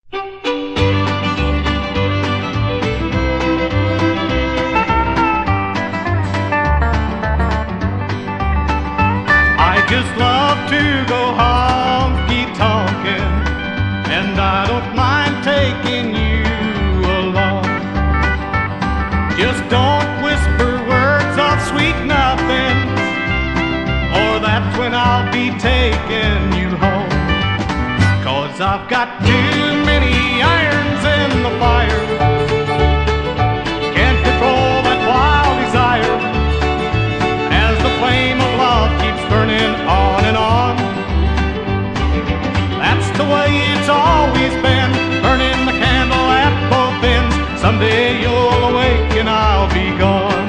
I just love to go honky-tonkin', and I don't mind taking you along. Just don't whisper words of sweet nothings, or that's when I'll be taking you home. 'Cause I've got too many irons in the fire, can't control that wild desire, as the flame of love keeps burning on and on. That's the way it's always been, burning the candle at both ends. Someday you'll awake and I'll be gone.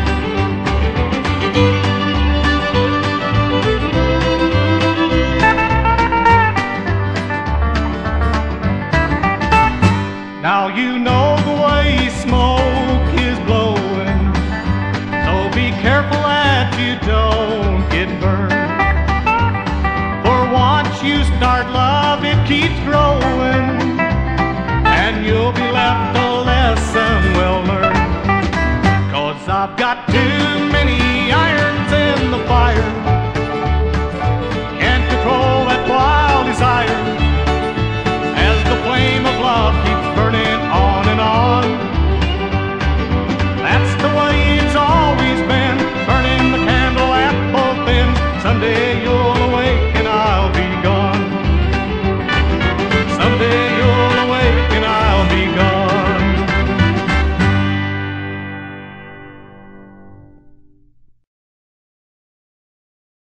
Now you know the way smoke is blowing, so be careful that you don't get burned. For once you start love, it keeps growing, and you'll be left a lesson well learned. 'Cause I've got too many irons in the fire,